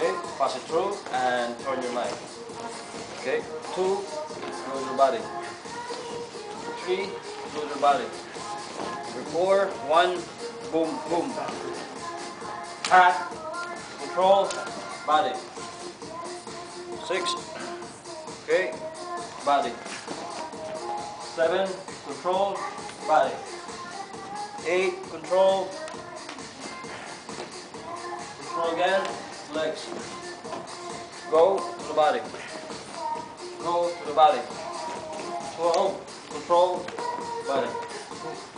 Okay, pass it through and turn your leg. Okay, 2, close your body. 3, close your body. Number 4, 1, boom, boom. Control, body. 6, okay, body. 7, control, body. 8, control. Control again, legs. Go to the body. Go to the body. 12, control, body.